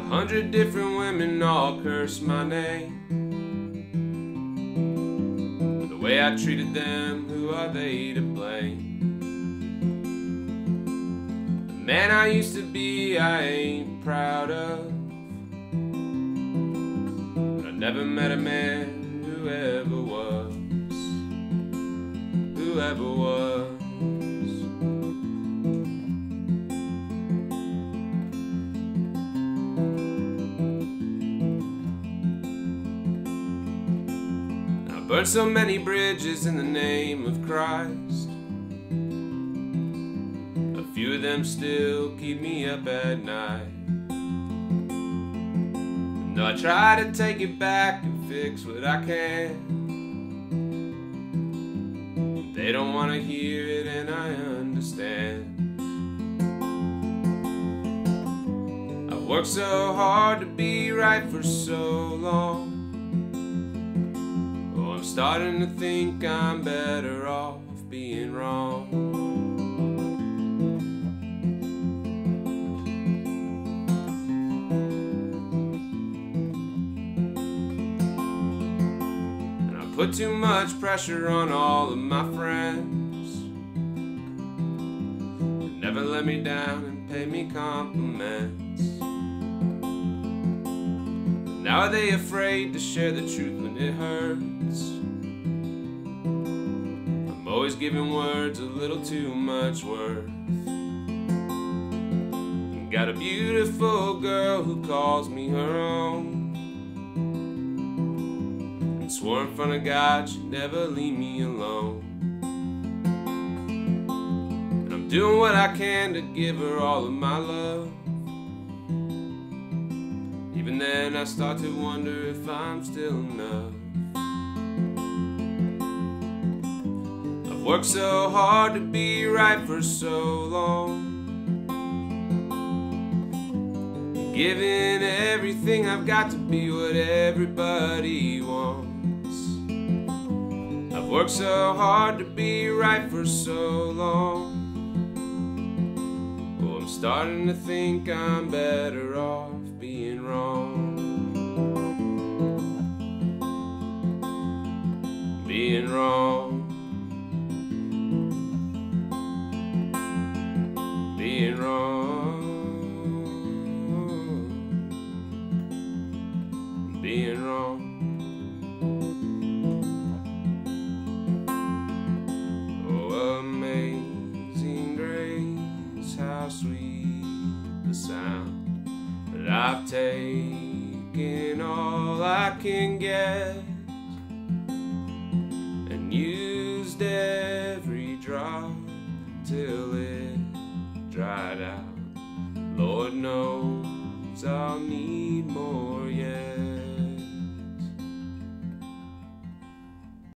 100 different women all curse my name. For the way I treated them, who are they to blame? The man I used to be, I ain't proud of. But I never met a man who ever was. Who ever was. Burned so many bridges in the name of Christ. A few of them still keep me up at night. And though I try to take it back and fix what I can, they don't want to hear it, and I understand. I've worked so hard to be right for so long. I'm starting to think I'm better off being wrong. And I put too much pressure on all of my friends. They never let me down and pay me compliments. Now are they afraid to share the truth when it hurts? I'm always giving words a little too much worth. Got a beautiful girl who calls me her own, and swore in front of God she'd never leave me alone. And I'm doing what I can to give her all of my love. Even then I start to wonder if I'm still enough. I've worked so hard to be right for so long, giving everything I've got to be what everybody wants. I've worked so hard to be right for so long. Oh, I'm starting to think I'm better off being wrong. Being wrong. Being wrong. Being wrong. Oh, amazing grace, how sweet the sound. But I've taken all I can get and used every drop till it dried out. Lord knows I'll need